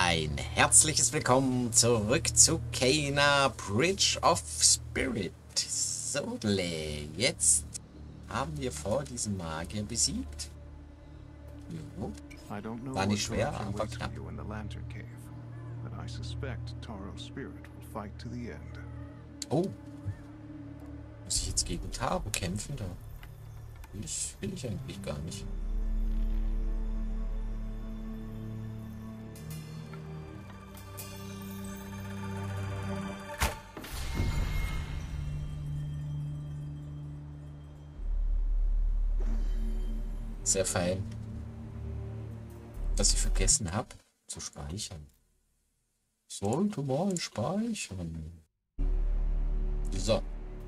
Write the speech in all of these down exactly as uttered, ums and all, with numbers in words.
Ein herzliches Willkommen zurück zu Kena Bridge of Spirit. So, jetzt haben wir vor diesen Magier besiegt. Jo. War nicht schwer, aber knapp. Oh. Muss ich jetzt gegen Taro kämpfen da? Das will ich eigentlich gar nicht. Sehr fein, dass ich vergessen habe zu speichern. Sollte mal speichern. So.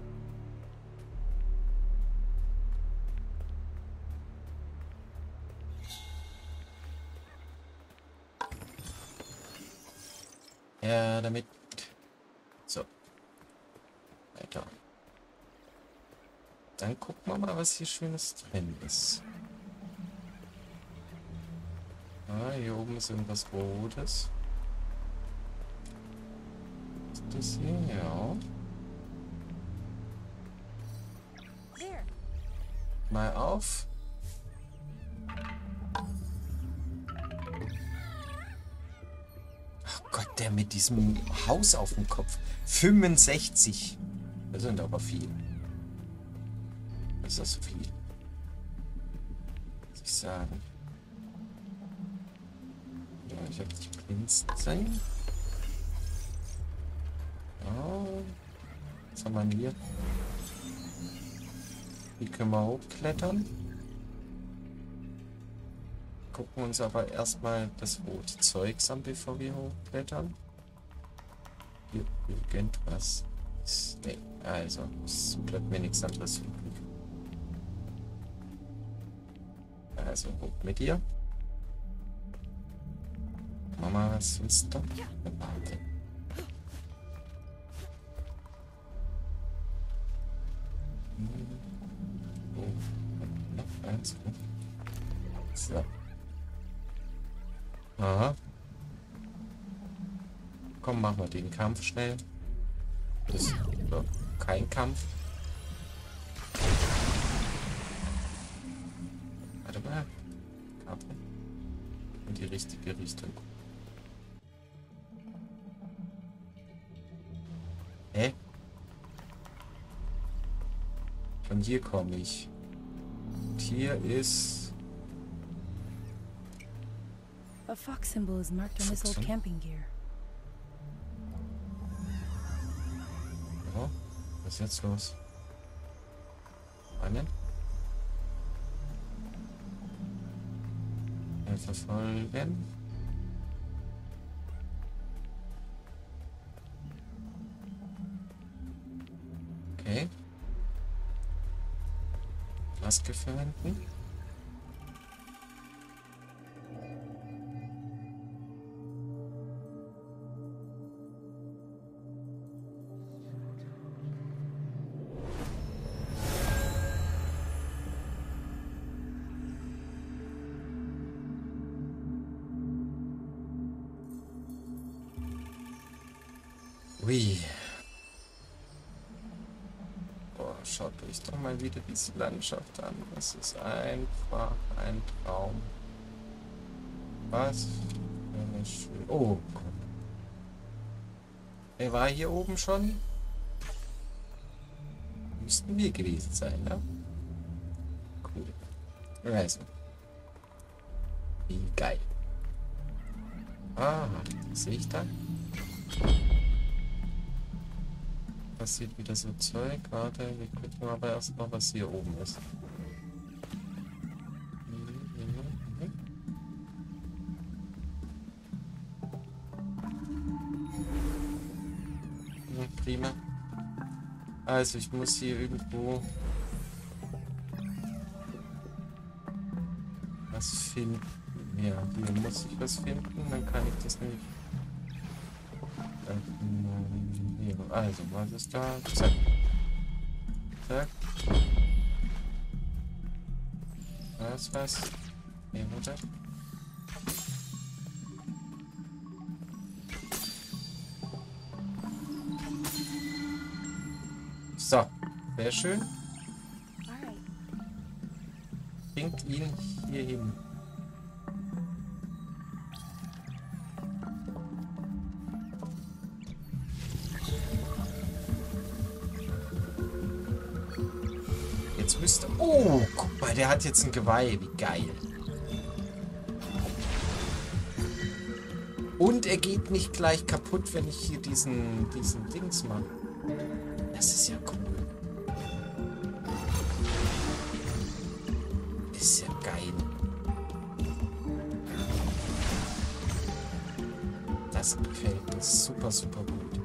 Ja, damit. So. Weiter. Dann gucken wir mal, was hier Schönes drin ist. Ah, hier oben ist irgendwas Rotes. Was ist das hier? Ja. Mal auf. Ach Gott, der mit diesem Haus auf dem Kopf. fünfundsechzig. Das sind aber viel. Das ist das viel. Was soll ich sagen? Ja, ich habe die Blindzellen. Oh. Was haben wir hier? Hier können wir hochklettern. Gucken uns aber erstmal das rote Zeugs an, bevor wir hochklettern. Hier irgendwas. Nee, also, es bleibt mir nichts anderes übrig. Also, hoch mit dir. Mama, was uns da erwartet. Oh, noch eins. So. Aha. Komm, machen wir den Kampf schnell. Das ist so, kein Kampf. Warte mal. Karte. In die richtige Richtung. Hä? Von hier komme ich. Und hier ist... A fox symbol is marked on this old camping gear. Oh, was ist jetzt los? Einen? Verfolgen. Okay. Maske verwenden. Ui. Boah, schaut euch doch mal wieder diese Landschaft an. Das ist einfach ein Traum. Was für eine schöne... Oh Gott. Er war hier oben schon. Müssten wir gewesen sein, ne? Cool. Also. Wie geil. Ah, sehe ich da? Passiert wieder so Zeug. Warte, wir gucken aber erst mal, was hier oben ist. Ja, prima. Also ich muss hier irgendwo was finden. Ja, hier muss ich was finden, dann kann ich das nicht. Also, was ist da? Zack. Zack. Da ist was. Nee, Mutter. So, sehr schön. Alright. Bringt ihn hier hin. Jetzt müsste... Oh, guck mal, der hat jetzt ein Geweih. Wie geil. Und er geht nicht gleich kaputt, wenn ich hier diesen, diesen Dings mache. Das ist ja cool. Ist ja geil. Das gefällt mir super, super gut.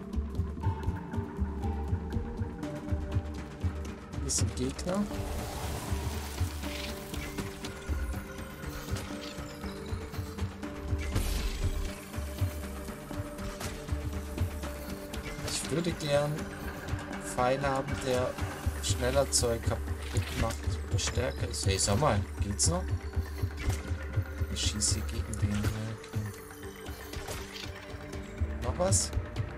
Hier ist ein Gegner. Ich würde gern einen Pfeil haben, der schneller Zeug kaputt macht oder stärker ist. Hey, sag mal, geht's noch? Ich schieße gegen den. Okay. Noch was?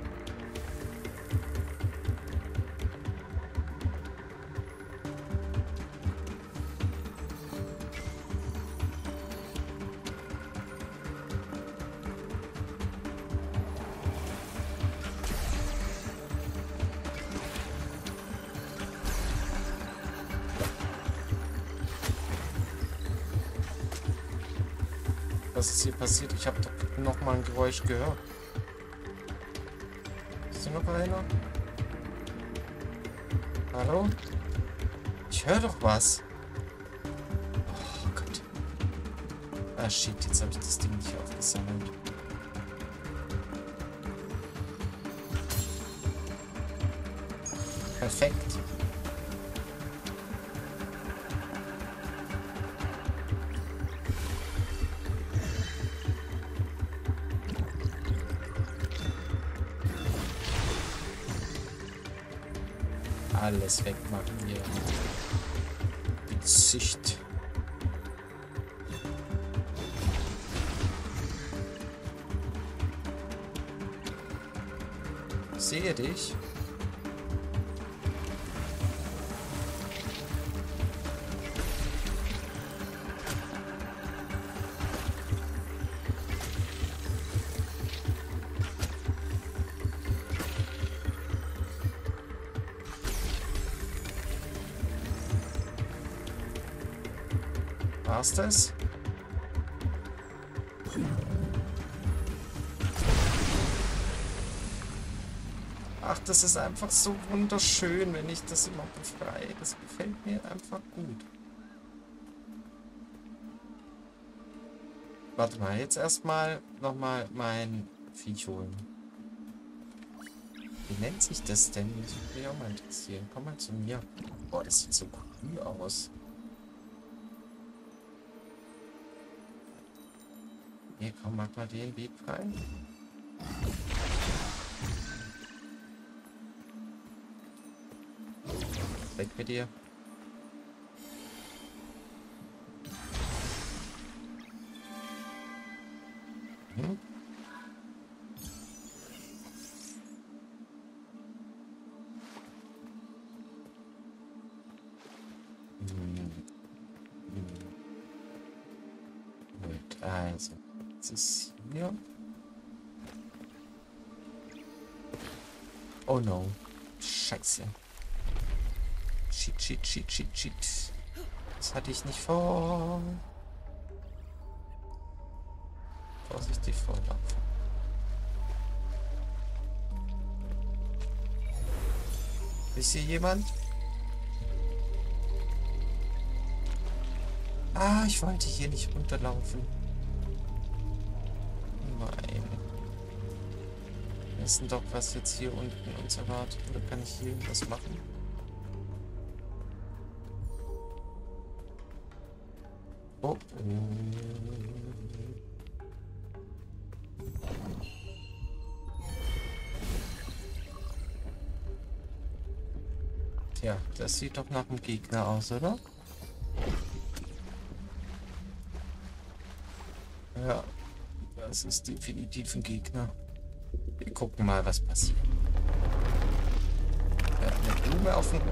Was ist hier passiert? Ich habe doch noch mal ein Geräusch gehört. Ist hier noch einer? Hallo? Ich höre doch was. Oh Gott. Ah shit, jetzt habe ich das Ding nicht aufgesammelt. Perfekt. Alles wegmachen hier. Gesicht. Ich sehe dich. War's das? Ach, das ist einfach so wunderschön, wenn ich das immer befreie. Das gefällt mir einfach gut. Warte mal, jetzt erstmal nochmal mein Viech holen. Wie nennt sich das denn? Das würde mich auch mal interessieren. Komm mal zu mir. Boah, das sieht so cool aus. Hier, komm, mach mal den Weg frei. Weg mit dir. Hm? Hm. Hm. Gut, also. Jetzt ist hier. Oh no. Scheiße. Shit, shit, shit, shit, shit. Das hatte ich nicht vor. Vorsichtig vorlaufen. Ist hier jemand? Ah, ich wollte hier nicht runterlaufen. Nein. Wir wissen doch, was jetzt hier unten uns erwartet. Oder kann ich hier irgendwas machen? Oh. Tja, das sieht doch nach einem Gegner aus, oder? Ja, das ist definitiv ein Gegner. Wir gucken mal, was passiert. Ja, eine Blume auf dem...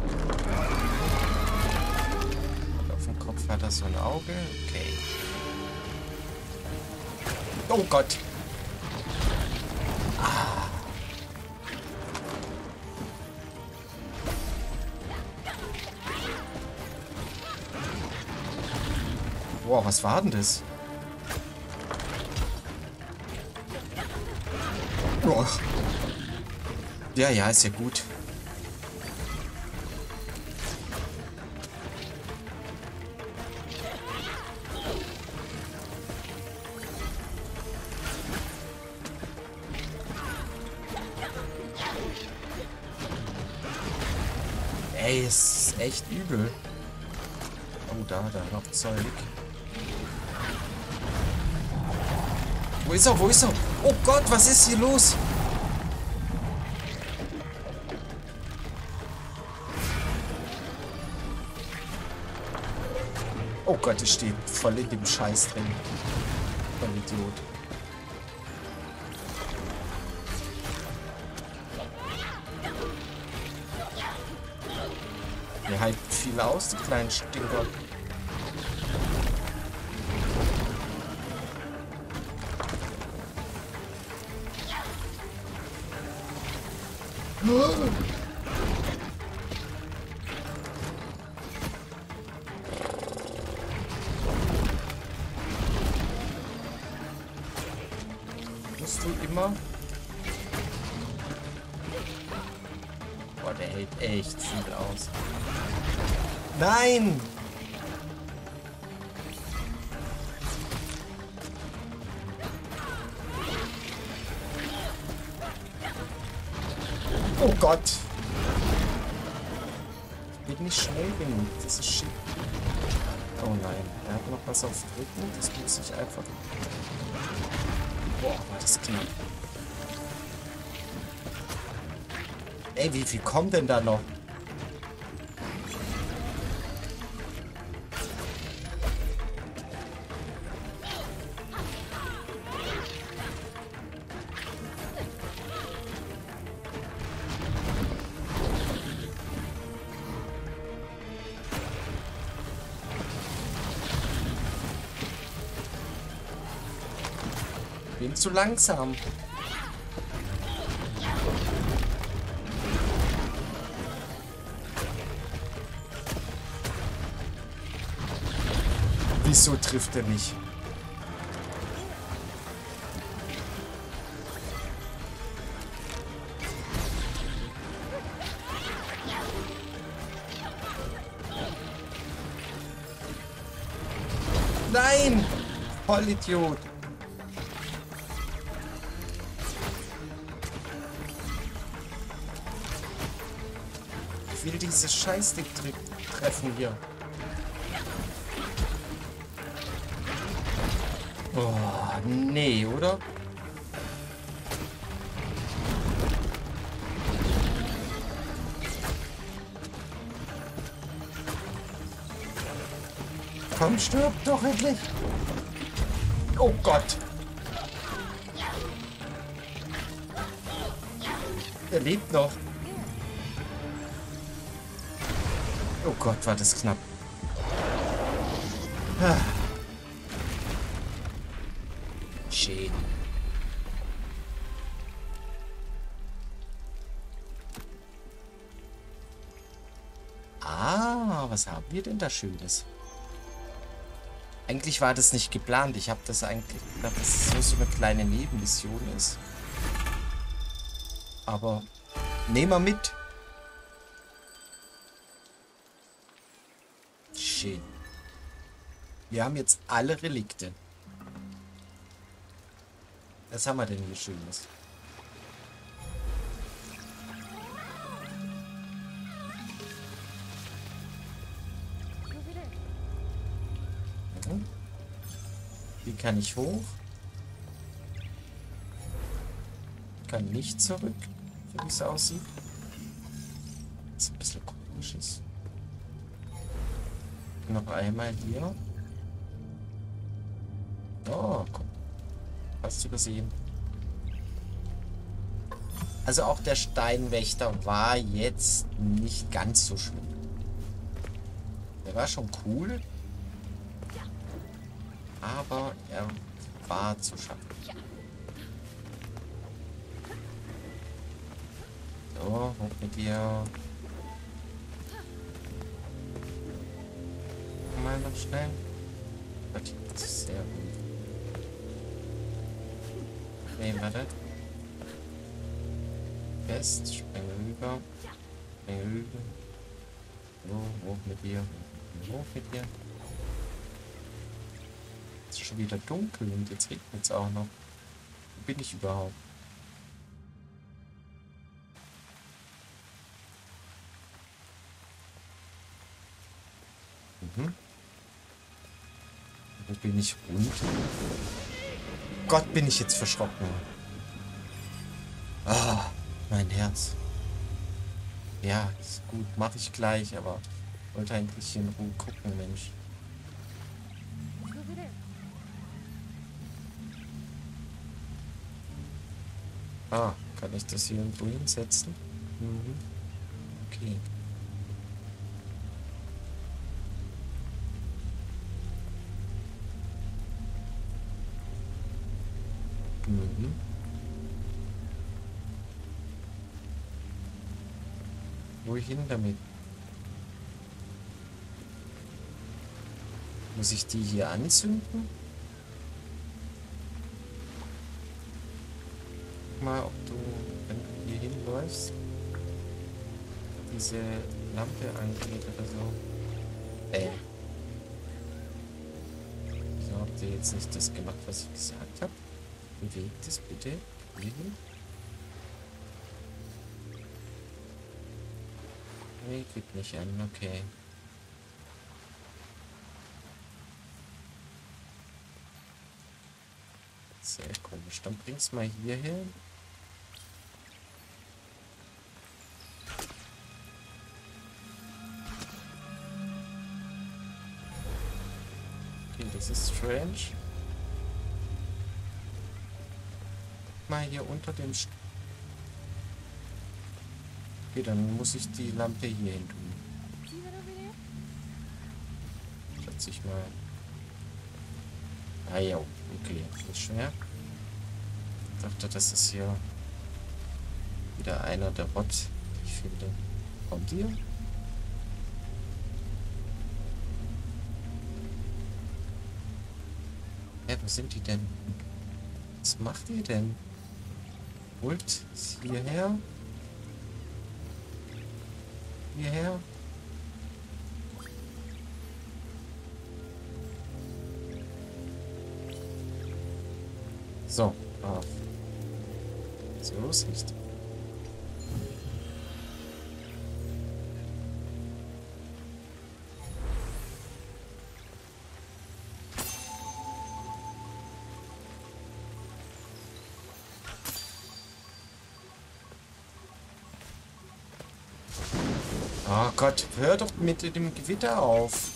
Und auf dem Kopf hat er so ein Auge. Okay. Oh Gott. Ah. Boah, was war denn das? Boah. Ja, ja, ist ja gut. Ey, es ist echt übel. Oh, da, da noch Zeug. Wo ist er? Wo ist er? Oh Gott, was ist hier los? Oh Gott, es steht voll in dem Scheiß drin. Voll Idiot. Der halten viel aus, die kleinen Stinker. Musst du immer... Boah, der hält echt viel aus. Nein! Oh Gott! Ich bin nicht schnell genug, das ist shit. Oh nein, er hat noch was auf Drücken, das muss ich einfach... Boah, war das knapp. Ey, wie viel kommt denn da noch? Bin zu langsam. Wieso trifft er mich? Nein! Vollidiot! Ich will dieses Scheißding treffen hier. Oh, nee, oder? Komm, stirb doch endlich. Oh Gott. Er lebt noch. Oh Gott, war das knapp. Ah. Schön. Ah, was haben wir denn da Schönes? Eigentlich war das nicht geplant. Ich habe das eigentlich gedacht, dass es so, so eine kleine Nebenmission ist. Aber nehmen wir mit. Schön. Wir haben jetzt alle Relikte. Was haben wir denn hier Schönes? Mhm. Wie kann ich hoch? Ich kann nicht zurück, so wie es aussieht. Das ist ein bisschen komisches. Noch einmal hier. Oh, komm. Hast du übersehen. Also auch der Steinwächter war jetzt nicht ganz so schlimm. Der war schon cool. Aber er war zu schaffen. So, hoch mit dir. Mal noch schnell. Gott, das ist sehr gut. Nee, warte. Fest, springe rüber. Springe rüber. So, hoch mit dir. Hoch mit dir. Es ist schon wieder dunkel und jetzt regnet es auch noch. Wo bin ich überhaupt? Mhm. Wo bin ich rund? Gott, bin ich jetzt verschrocken. Ah, mein Herz. Ja, ist gut, mache ich gleich, aber wollte eigentlich in Ruhe gucken, Mensch. Ah, kann ich das hier irgendwo hinsetzen? Mhm. Okay. Mhm. Wohin damit? Muss ich die hier anzünden? Guck mal, ob du, wenn du hier hinläufst, diese Lampe angeht oder so. Äh. Wieso habt ihr jetzt nicht das gemacht, was ich gesagt habe? Bewegt es bitte. Hier. Nee, geht nicht an, okay. Sehr komisch. Dann bring's mal hierher. Okay, das ist strange. Mal hier unter dem St Okay, dann muss ich die Lampe hier hin tun. Schätze ich mal. Ah ja, okay, ist schwer. Ich dachte, das ist hier wieder einer der Bot, die ich finde. Kommt ihr? Hä, wo sind die denn? Was macht ihr denn? Holt sie hierher. Hierher. So, auf. So ist richtig. Oh Gott, hör doch mit dem Gewitter auf.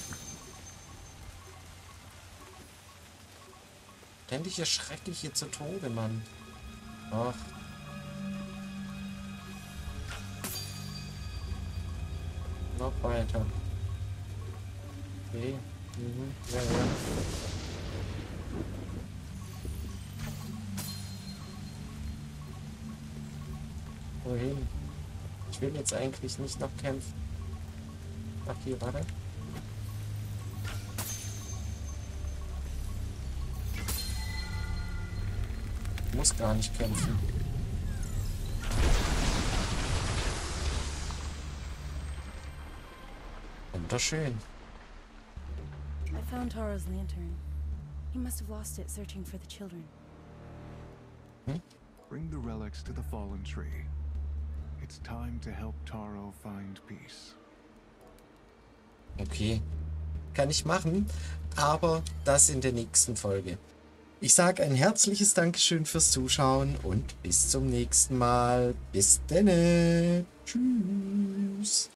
Ständig erschrecke ich hier zu Tode, Mann. Ach. Noch weiter. Okay. Mhm. Ja, ja. Wohin? Ich will jetzt eigentlich nicht noch kämpfen. Ach, hier, warte. Ich muss gar nicht kämpfen. Wunderschön. I found Taro's lantern. He must have lost it searching for the children. Hm? Bring the relics to the fallen tree. It's time to help Taro find peace. Okay. Kann ich machen, aber das in der nächsten Folge. Ich sage ein herzliches Dankeschön fürs Zuschauen und bis zum nächsten Mal. Bis denne. Tschüss.